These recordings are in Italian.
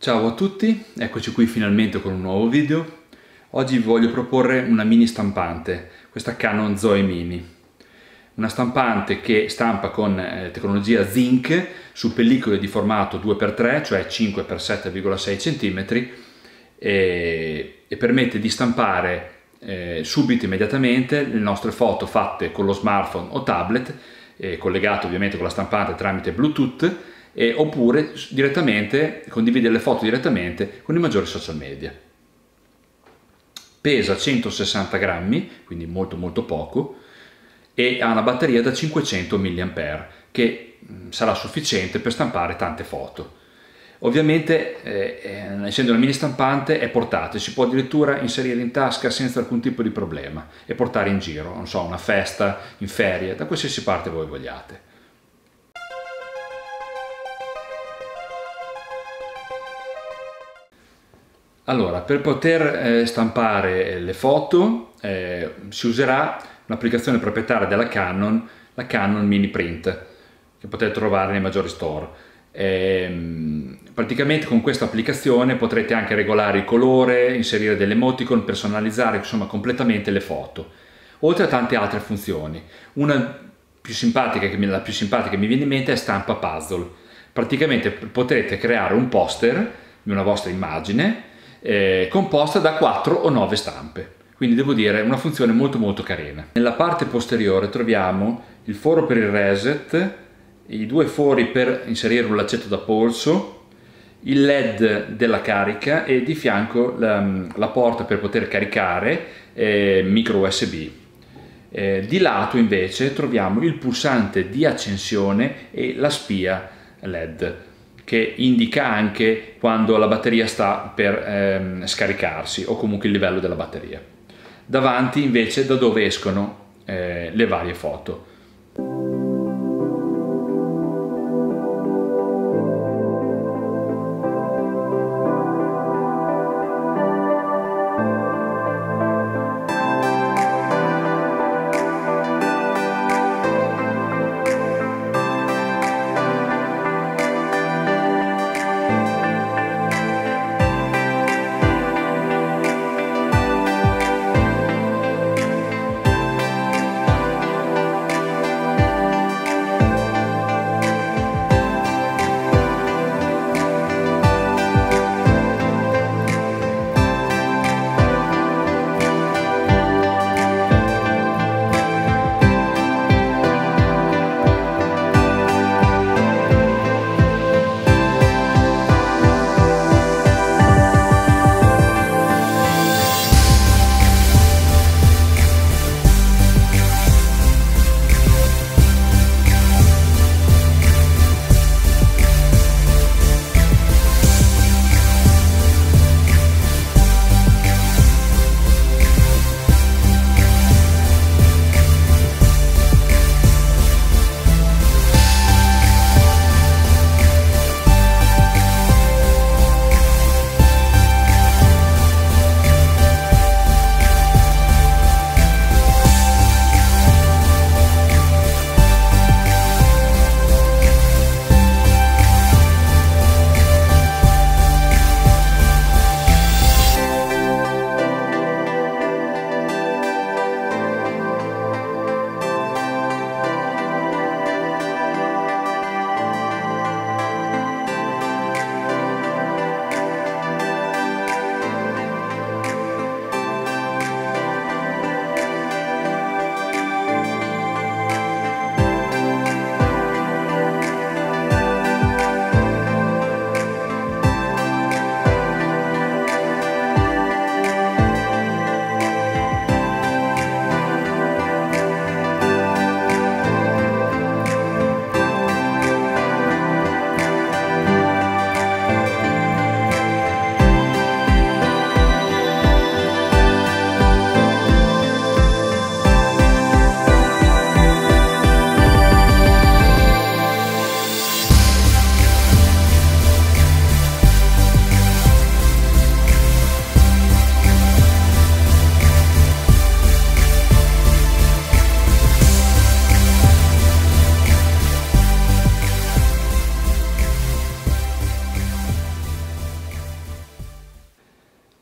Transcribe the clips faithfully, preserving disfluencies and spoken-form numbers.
Ciao a tutti, eccoci qui finalmente con un nuovo video. Oggi vi voglio proporre una mini stampante, questa Canon Zoe Mini. Una stampante che stampa con eh, tecnologia Zinc su pellicole di formato due per tre, cioè cinque per sette virgola sei centimetri, e, e permette di stampare eh, subito, immediatamente, le nostre foto fatte con lo smartphone o tablet, eh, collegato ovviamente con la stampante tramite Bluetooth, e, oppure direttamente condividere le foto direttamente con i maggiori social media. Pesa centosessanta grammi, quindi molto molto poco, e ha una batteria da cinquecento milliampere che sarà sufficiente per stampare tante foto. Ovviamente, eh, essendo una mini stampante, è portatile, si può addirittura inserire in tasca senza alcun tipo di problema e portare in giro, non so, una festa, in ferie, da qualsiasi parte voi vogliate. Allora, per poter eh, stampare le foto eh, si userà un'applicazione proprietaria della Canon, la Canon Mini Print, che potete trovare nei maggiori store. E, praticamente con questa applicazione potrete anche regolare il colore, inserire delle emoticon, personalizzare insomma completamente le foto, oltre a tante altre funzioni. Una più simpatica che mi, la più simpatica che mi viene in mente è stampa puzzle. Praticamente potrete creare un poster di una vostra immagine eh, composta da quattro o nove stampe. Quindi devo dire, è una funzione molto molto carina. Nella parte posteriore troviamo il foro per il reset, i due fori per inserire un laccetto da polso, il led della carica e di fianco la, la porta per poter caricare eh, micro U S B. Eh, di lato invece troviamo il pulsante di accensione e la spia led, che indica anche quando la batteria sta per ehm, scaricarsi o comunque il livello della batteria. Davanti invece da dove escono eh, le varie foto.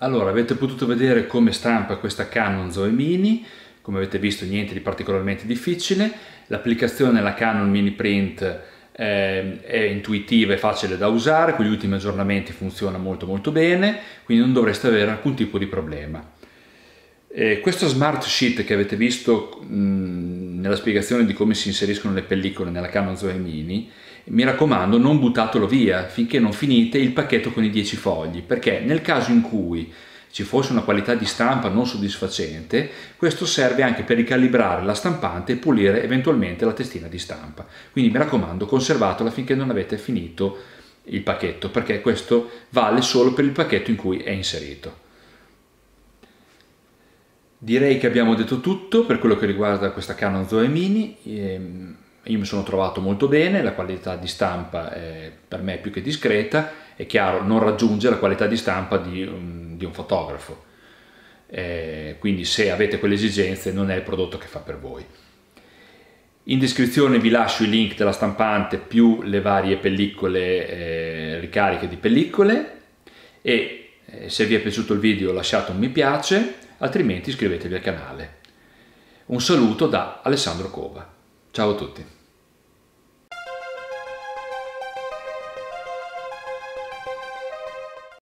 Allora, avete potuto vedere come stampa questa Canon Zoe Mini, come avete visto niente di particolarmente difficile, l'applicazione della Canon Mini Print eh, è intuitiva e facile da usare, con gli ultimi aggiornamenti funziona molto molto bene, quindi non dovreste avere alcun tipo di problema. Eh, questo Smart Sheet che avete visto mh, nella spiegazione di come si inseriscono le pellicole nella Canon Zoe Mini, mi raccomando non buttatelo via finché non finite il pacchetto con i dieci fogli, perché nel caso in cui ci fosse una qualità di stampa non soddisfacente, questo serve anche per ricalibrare la stampante e pulire eventualmente la testina di stampa. Quindi mi raccomando, conservatela finché non avete finito il pacchetto, perché questo vale solo per il pacchetto in cui è inserito. Direi che abbiamo detto tutto per quello che riguarda questa Canon Zoe Mini. Io mi sono trovato molto bene, la qualità di stampa è per me più che discreta, è chiaro non raggiunge la qualità di stampa di un, di un fotografo, eh, quindi se avete quelle esigenze non è il prodotto che fa per voi. In descrizione vi lascio i link della stampante più le varie pellicole, eh, ricariche di pellicole, e eh, se vi è piaciuto il video lasciate un mi piace, altrimenti iscrivetevi al canale. Un saluto da Alessandro Cova. Ciao a tutti.